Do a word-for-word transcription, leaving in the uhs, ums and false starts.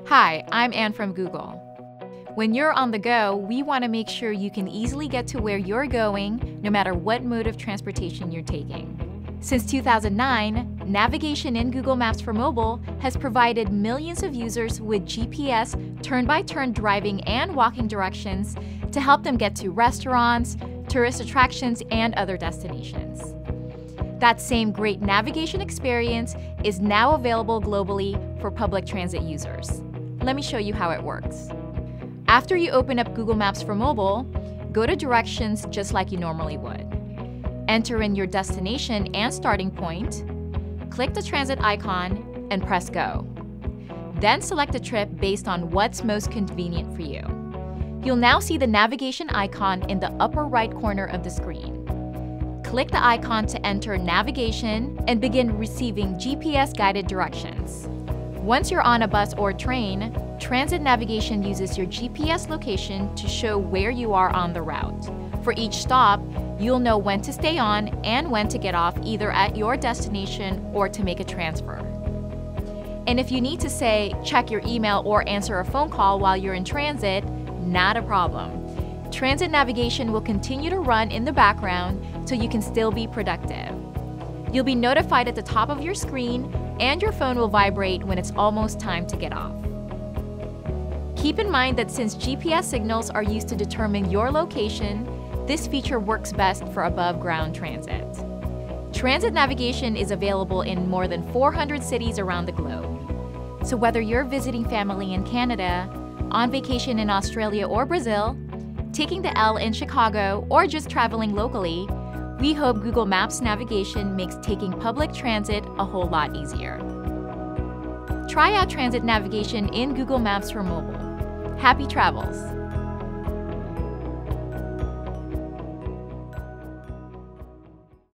Hi, I'm Anne from Google. When you're on the go, we want to make sure you can easily get to where you're going, no matter what mode of transportation you're taking. Since two thousand nine, navigation in Google Maps for mobile has provided millions of users with G P S turn-by-turn driving and walking directions to help them get to restaurants, tourist attractions, and other destinations. That same great navigation experience is now available globally for public transit users. Let me show you how it works. After you open up Google Maps for mobile, go to Directions just like you normally would. Enter in your destination and starting point, click the transit icon, and press Go. Then select a trip based on what's most convenient for you. You'll now see the navigation icon in the upper right corner of the screen. Click the icon to enter navigation and begin receiving G P S-guided directions. Once you're on a bus or train, transit navigation uses your G P S location to show where you are on the route. For each stop, you'll know when to stay on and when to get off, either at your destination or to make a transfer. And if you need to, say, check your email or answer a phone call while you're in transit, not a problem. Transit navigation will continue to run in the background so you can still be productive. You'll be notified at the top of your screen, and your phone will vibrate when it's almost time to get off. Keep in mind that since G P S signals are used to determine your location, this feature works best for above-ground transit. Transit navigation is available in more than four hundred cities around the globe. So whether you're visiting family in Canada, on vacation in Australia or Brazil, taking the L in Chicago, or just traveling locally, we hope Google Maps navigation makes taking public transit a whole lot easier. Try out transit navigation in Google Maps for mobile. Happy travels!